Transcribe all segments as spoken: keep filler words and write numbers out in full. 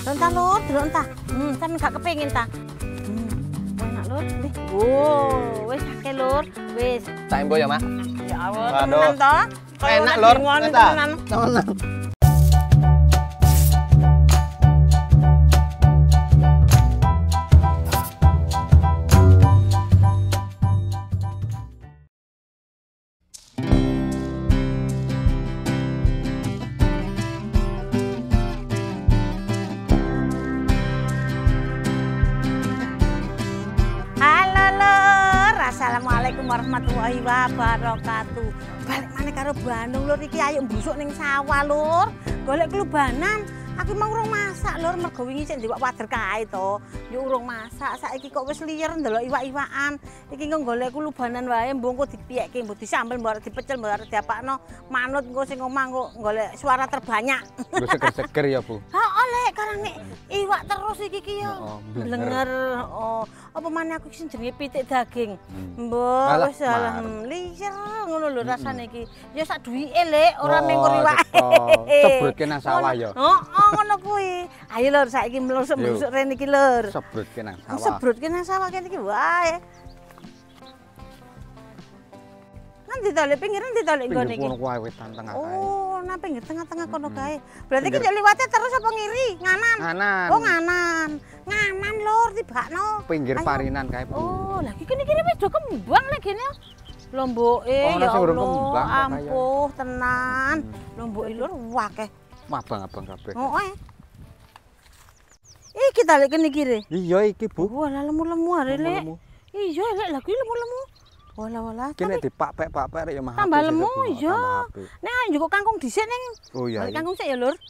Delok ta Lur, delok ta. Hmm, sampe gak kepengin ta. Hmm, enak Lur. Nih. Wow, wis akeh Lur. Wis. Tak embo ya, Mak. Ya Allah, Waduh. temenan ta. Enak Lur, temenan. temenan. Assalamualaikum warahmatullahi wabarakatuh. Balik maneh karo Bandung Lur, iki ayo mbusuk ning sawah Lur. Golek klubanan. Aku mau urung masak Lur, mergo wingi sik ndiwak wader kae to. Yo urung masak, saiki kok wis liyer ndelok iwak-iwakan. Iki engko golek klubanan wae, mbok engko dipiyekke, mbok disambel, mbok arep dipecel, mbok arep diapakno manut engko sing omah engko golek suara terbanyak. Lho seger-seger ya, Bu. Heeh, Lek, karena nek iwak terus iki ki yo. Blenger. Oh, apa maneh aku sing jenenge pitik daging. Mbok wis alah liyer ngono lho rasane iki. Ya sak duwike Lek, ora mengkur iwak. Sebrutke nang sawah ya. Heeh, ngono kuwi. Ayo Lur, saiki mlusuk-mlusuk rene iki Lur. Sebrutke nang sawah. Sebrutke nang sawah kene iki wae. Nanti tole pinggir nanti tole nggone iki. Pinggir kono wae tengah kae. Oh, nang pinggir tengah-tengah kono kae. Berarti ki yo liwate terus apa ngiri? Nganan. Nganan. Oh, nganan. Nganan Lur tibakno. Pinggir parinan kae, Bu. Oh, lah iki kene kene wis do kembang lek kene. Lomboke Oh, ya sing urung Allah, kembang kok kaya. ampuh tenan. Lomboke Lur wakeh. Abang-abang kabeh. Heeh. Iki ta lek kene iki re. Iya iki, Bu. Walah lemu-lemu are Lek. Lemu-lemu. Iya Lek, lha kuwi lemu-lemu. Walah-walah. Kene dipakpek-pakpek rek ya mah. Tambah lemu iya. Nek ayo njukuk kangkung dhisik ning. Oh iya. Balik kangkung sik ya Lur.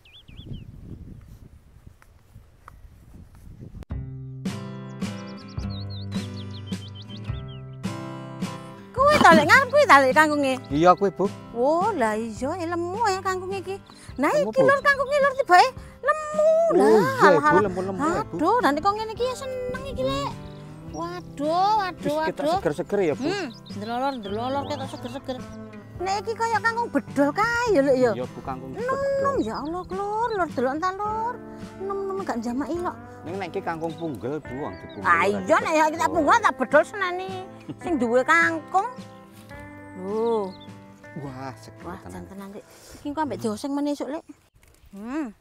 Kuwi ta lek ngarep kuwi ta lek kangkunge. Iya kuwi, Bu. Oh, lah iya lemu ya kangkung iki. Nah Lemu, iki Bu. Lur kangkunge Lur tibake lemu lah. Oh iya, Bu, Alah, lemu-lemu ya, Bu. Aduh, nanti kok ngene iki ya seneng iki Lek. Waduh, waduh, Wis kita waduh. seger-seger ya, Bu. Hmm, ndelolor ndelolor ketok seger-seger. Nek iki kaya kangkung bedol kae ya Lek ya. Iya, Bu kangkung. Nom-nom ya Allah, Lur, Lur delok entar Lur. Nom-nom gak njamaki lho. Ning nek iki kangkung punggel, Bu, wong dipunggal. Ah iya nek ya kita punggul tak bedol senani. Sing duwe kangkung. Oh, Wah, seger wah tenan. jantenan Lek. Iki kok ambek dioseng meneh esuk Lek. Hmm.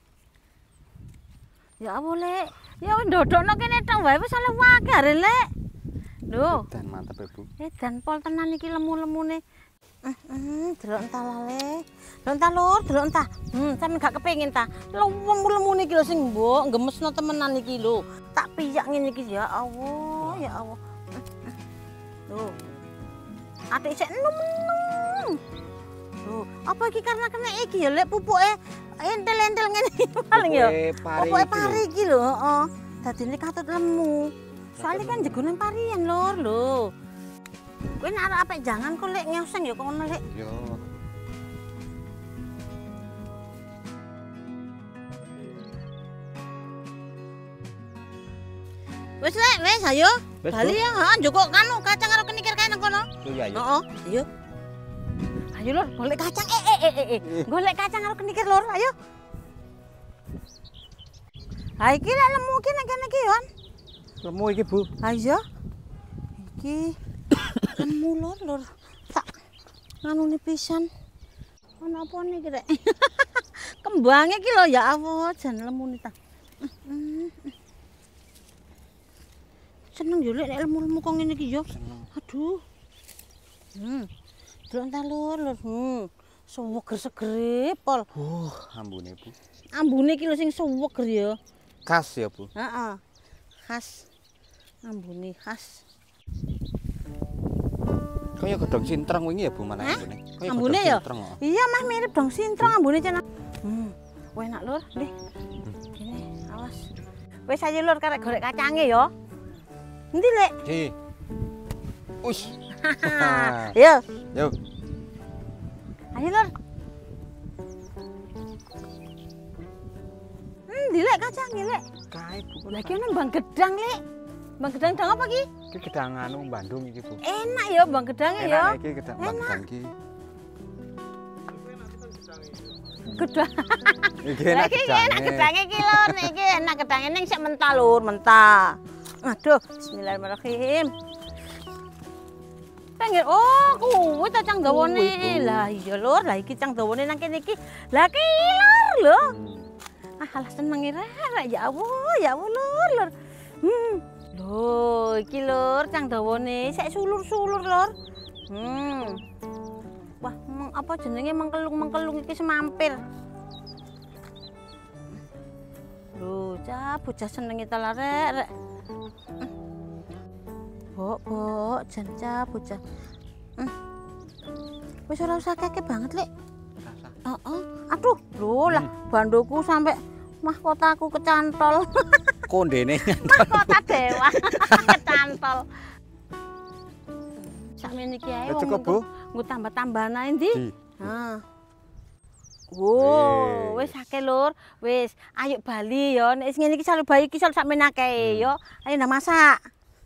Ya Allah Lek. Ya wis ndodokno kene tok wae wis oleh wakeh are Lek. Lho, Dan mantep ya, Bu. edan pol tenan iki lemu-lemune. Eh, eh, delok entah lale. Delok entah Lur, delok entah. Hmm, sampe gak kepengin ta. Lemu-lemune iki lho sing mbok gemesno temenan iki lho. Tak piyak ngene iki ya Allah, ya Allah. Eh, eh. Lho. Atik sik enom-enom. Lho, apa iki karena kena iki ya Lek pupuke entel-entel ngene paling ya. Pupuke pari iki lho, heeh. Dadine katut lemu. Soalnya kan jegonen parian Lur lho. Kowe nek arep apik jangan kok Lek nyoseng ya kono Lek. Yo. Wis Lek, wis ayo. Wis, Bali Bu. ya, heeh njukuk kanu kacang karo kenikir kae nang kono. Oh iya, iya. Heeh, ayo. Ayo Lur, golek kacang. Eh eh eh eh. Golek kacang karo kenikir Lur, ayo. Ha iki lek lemu ki nek kene ki yon. Lemu iki, Bu. Ha iya. Iki lemu Lur, Lur. Tak nganune pisan. Ono apa niki rek? Kembange ki lho ya Allah, jan lemune ta. Seneng yo Lek nek lemu-lemu kok ngene iki yo. Aduh. Hmm. Delok entar Lur, Lur. Hmm. Seger-segere pol. Uh, ambune, Bu. Ambune iki lho sing seger ya. Khas ya, Bu. Heeh. Khas. Ambune khas. Kaya gedhong sintreng wingi ya, Bu, mana Hah? ambune. Kaya Ambune gedhong ya? sintreng kok. Iya, Mas mirip dong sintrong ambune cenah. Hmm. Wah enak Lur, nggih. Kene, awas. Wis ayo Lur karek golek kacange ya. Endi Lek? Di. Ush. Yo. Yo. Ayo Lur. Hmm, dilek kacange Lek. Kae, Bu. Lagi ana Bang Gedang Lek. Bang Gedang dang apa ki? Iki gedang anu Bandung iki, Bu. Enak ya Bang Gedangnya ya. Enak iki gedang Bang Enak. gedang iki. Gedang. Iki enak Iki enak gedange. gedange iki lur, iki enak gedange ning sik mentah lur, mentah. Aduh, bismillahirrahmanirrahim. Pengen oh kuwi ta cang dawane. Kuwi, Bu. Lah iya lur, lah iki cang dawane nang kene iki. Lah ki lur lho. Ah alah seneng rek ya Allah, ya Allah lur lur. Hmm. Lho, iki lur cang dawane sik sulur-sulur lur. Hmm. Wah, meng, apa jenenge mengkelung-mengkelung iki semampir. Lho, cah bocah seneng ta lah rek rek. Bok, bok, jan cah bocah. Hmm. Wis ora usah keke banget, Lek. Heeh. Aduh, lho lah bandoku sampai mahkotaku kecantol. Kondene Mahkota dewa kecantol. Sakmene iki ae Ya, wong cukup, Bu. nggo tambah-tambahan ae ndi? Di. Heeh. Wo, Wis. wis akeh lur. Wis, ayo bali ya. Nek ngene iki sale bayi iki sakmene akeh ya. Ayo ndak masak.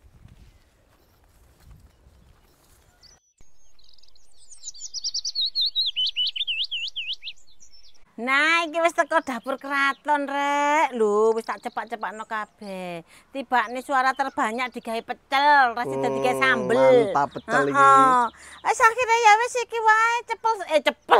Nah, iki wis teko dapur keraton, Rek. Lho, wis tak cepak-cepakno kabeh. Tibane suara terbanyak digawe pecel, rasi dadi gawe sambel. Mantap pecel iki. Heeh. Wis akhire ya wis iki wae cepel eh cepel.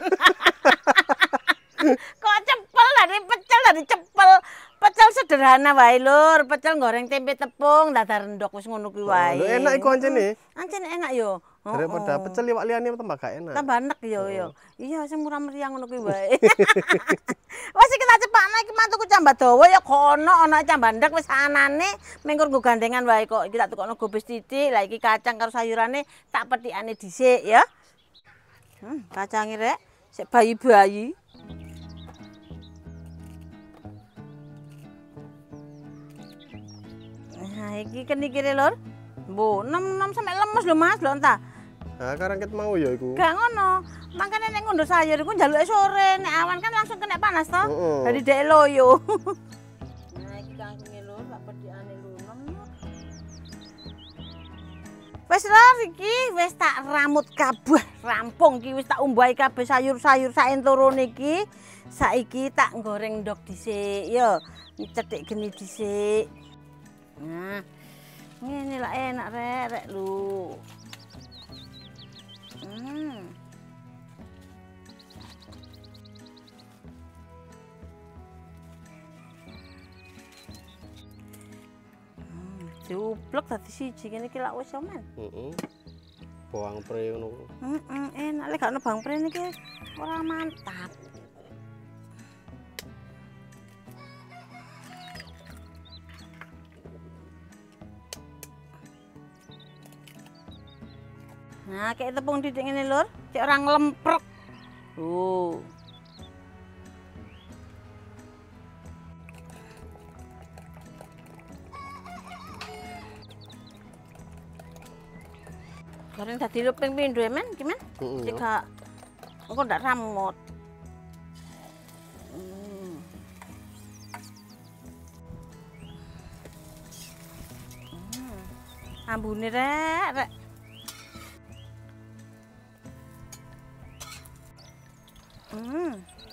Kok cepel dari pecel dari cepel. Pecel sederhana wae, Lur. Pecel goreng tempe tepung, dadar endok wis ngono kuwi wae. Lho enak iku ancene. Ancen enak yo. Daripada pecel liwak liyane tambah gak enak. Tambah enak yo yo. Iya sing murah meriah ngono kuwi wae. Wis iki tak cepakno iki mantuku cambah dawa ya kono ana cambah ndek wis anane mengkur nggo gandengan wae kok. Iki tak tukokno gobes titik. Lah iki kacang karo sayurane tak petikane dhisik ya. Hmm, kacange rek sik bayi-bayi. Nah, iki kene iki lur. Mbok enam-enam sampe lemes lho Mas, lho entah. Nah, karang ket mau ya iku. Gak ngono. Makane nek ngunduh sayur iku njaluke sore, nek awan kan langsung kena panas to. Heeh. Dadi dek loyo. Nah, iki kangkunge lur, tak pedhikane lunem. Wis lur iki wis tak ramut kabeh, rampung iki wis tak umbahi kabeh sayur-sayur sak enturune iki. Saiki tak goreng ndok dhisik ya. Cethik geni dhisik. Nah, ngene lah enak rek rek lu. Hmm. Hmm, diuplek dadi siji kene iki lak wis ya men. Heeh. Bawang pre ngono. Heeh, enak lek gak ono bawang pre niki ora mantap. Nah, kayak tepung didik ngene lur, cek ora nglemprek. Oh. Goreng dadi luping pindho ya, Men? Gimana? Heeh. Jika engko ndak ramut. Hmm. Hmm. Ambune rek, rek. Hmm.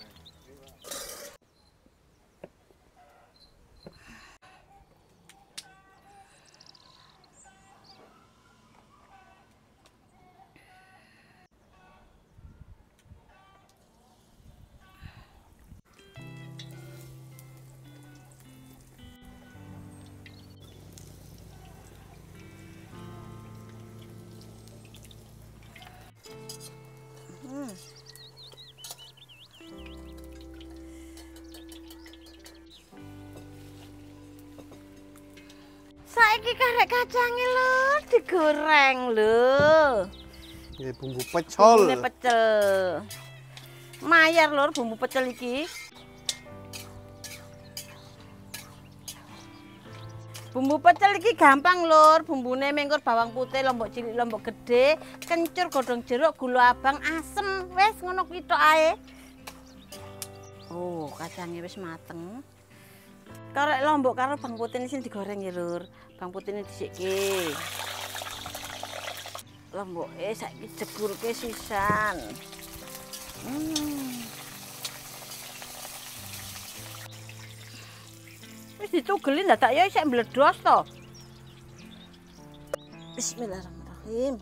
Hmm. Saiki karek kacange lho digoreng lho. Nggih bumbu pecel. Bumbune pecel. Mayar lur bumbu pecel iki. Bumbu pecel iki gampang lur, bumbune mengkur bawang putih, lombok cilik, lombok gede, kencur, godhong jeruk, gula abang, asem. Wis ngono kuwi tok ae. Oh, kacangnya wis mateng. Karek lombok karo bawang putih ini sing digoreng ya lur. Bawang putih ini disikke. Lombok eh saiki jegurke sisan. Hmm. Wis ditugelin dadak ya isek mbledos to. Bismillahirrahmanirrahim.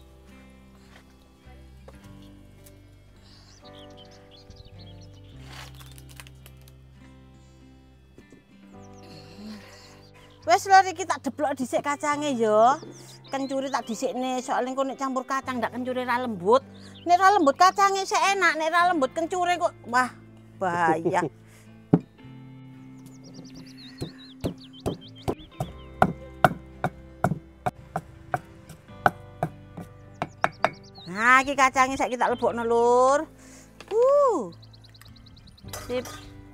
Wes lho iki tak deblok dhisik kacange ya. Kencuri tak dhisikne, soalnya kok nek campur kacang ndak kencuri ra lembut. Nek ra lembut kacange sik enak, nek ra lembut kencure kok wah bahaya. Nah, iki kacangnya saiki tak lebokno, Lur. Uh. Sip.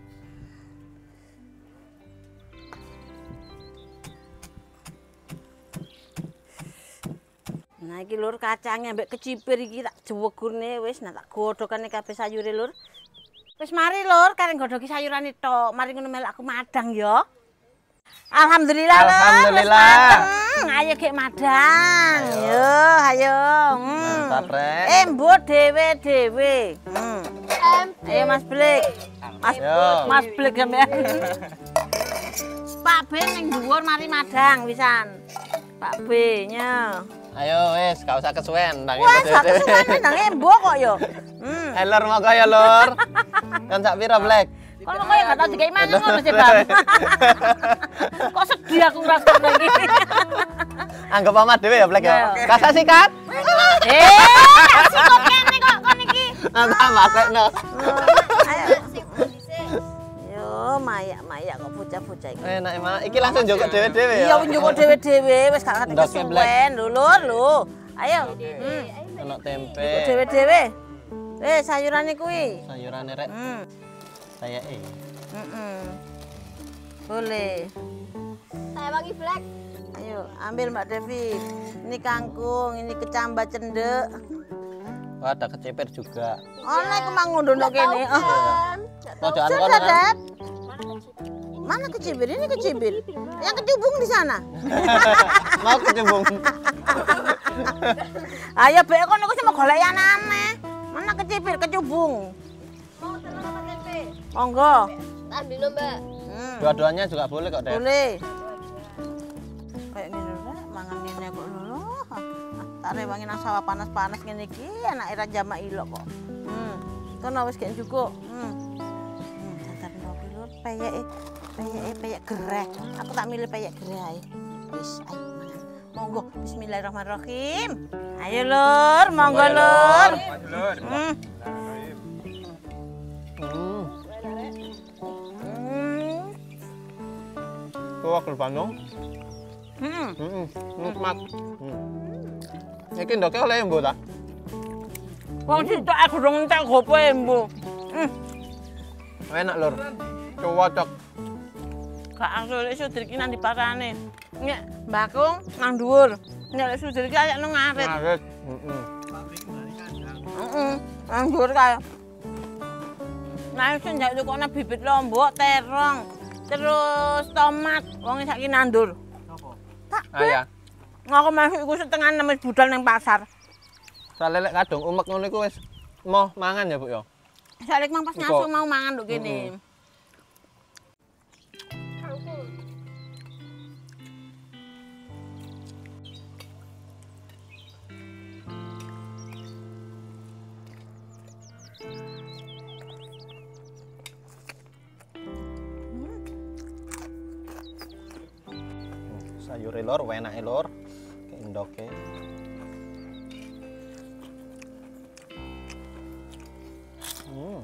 Nah, iki Lur kacangnya mbek kecipir iki tak jewegurne wis, nah tak godhogane kabeh sayure, Lur. Wis mari, Lur, kareng godhogi sayurane tok. Mari ngono melok aku madang ya. Alhamdulillah, Lur. Alhamdulillah. Ayo gek madang. Yo, ayo. Hmm. Mantap, Rek. Eh, mbok dhewe-dhewe. Hmm. Ayo Mas Blik. Mas Yo. Mas Blik sampean. Pak B ning dhuwur mari madang wisan. Pak B nya. Ayo wis, gak usah kesuwen ndang Wah, sak kesuwen ndang embok kok yo. Hmm. Eh, Lur moga ya, Lur. Kan sak pira, Blek? Kalau kok enggak tahu dikai mangan ngono sih, Bang. Kok sedih aku ngrasakne iki. Anggap mama dhewe ya, Blek ya. Kasih sikat. Eh, sikok kene kok kon iki. Angkat makekno. Ayo. Yo, mayak-mayak kok bocah-bocah iki. Enak emang. Iki langsung njokok dhewe-dhewe ya. Iya, njokok dhewe-dhewe wis gak ngerti Ndoke, Blek. kesuwen lho, Lur, lho. Ayo. Hmm. Ono tempe. Njokok dhewe-dhewe. Eh, sayurane kuwi. Sayurane Rek. Hmm. Saya eh. Heeh. Boleh. Saya bagi Black. Ayo, ambil Mbak Devi. Ini kangkung, ini kecambah cendek. Wah, ada kecipir juga. Oh, nek mang ngono kene. Kan? Pojokan kono Sudah, kan. Dad. Mana kecibir? Ini kecibir. Yang kecubung di sana. Mau kecubung. Ayo, Bek, kono ku sing golek anane. Mana kecibir, kecubung. Mau telur apa tempe? Monggo. Tak ambil Mbak. Hmm. Dua-duanya juga boleh kok, Dek. Boleh. Kayak gini lho, Rek. Mangan ngene kok lho. Tak rewangi nang sawah panas-panas ngene iki, anake ra jamak ilok kok. Hmm. Kono wis gek cukup. Hmm. Hmm, dadar ndok iki lho, peyeke, peyeke peyek gereh. Aku tak milih peyek gereh. Wis, ayo mangan. Monggo, bismillahirrahmanirrahim. Ayo, Lur, monggo, Lur. Hmm. Hmm. Hmm. Tuh aku Bandung. Hmm. Heeh. Nikmat. Hmm. Iki ndoke oleh embo ta? Wong sitok aku durung entek gopo embo. Hmm. Enak, Lur. Cocok. Gak asal lek sudir iki nang diparane. Nek mbakung nang dhuwur. Nek lek sudir iki kaya nang ngarit. Ngarit. Heeh. Heeh. Nang dhuwur kaya. Nah, sing njak tukokna bibit lombok, terong, terus tomat. Wong saiki nandur. Tak. Ah ya. Aku masuk iku setengah enam wis budal ning pasar. Soale lek kadung umek ngono iku wis mau mangan ya, Bu ya. Salik mang pas ngaso mau mangan nduk kene. Sayure Lur, enake Lur. Kayak ndoke. Hmm.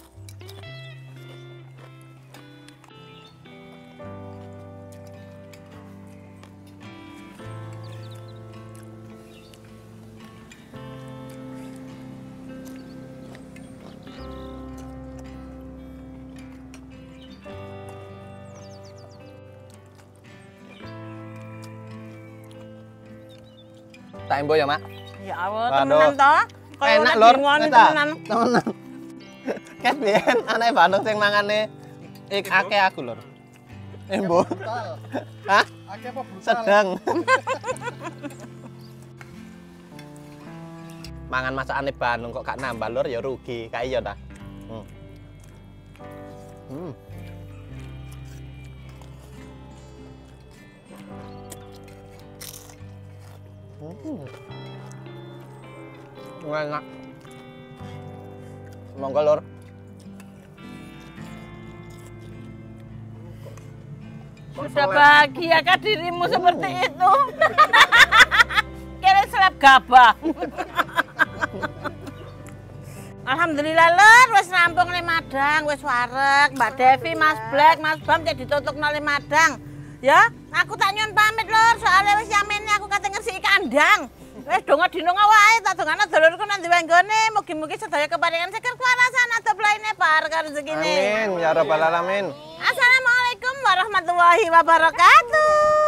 Tak embo ya, Mak. Ya Allah, Waduh. temenan to. Kaya Enak, ora Lur. ngoni Wes, ah. temenan. Temenan. Ket biyen anake Bandung sing mangane ik akeh aku, Lur. Embo. Hah? Akeh apa brutal? Sedang. Mangan masakane Bandung kok gak nambah, Lur, ya rugi. Kae iya ta. Hmm. Hmm. Hmm. Enak. Monggo, Lur. Sudah bahagiakah dirimu seperti itu? Kira seleb gabah. Alhamdulillah Lur, wis rampung le Madang, wis wareg. Mbak Devi, Mas Black, Mas Bam cek ditutukno le Madang. Ya, aku tak nyuwun pamit Lur, soalnya wis yamene aku kate ngresiki kandang. Wis donga dinonga wae, tak dongana dulurku nang diwe nggone, mugi-mugi sedaya keparingan seger kuwarasan adep laine barka rezekine. Amin ya rabbal alamin. Assalamualaikum warahmatullahi wabarakatuh.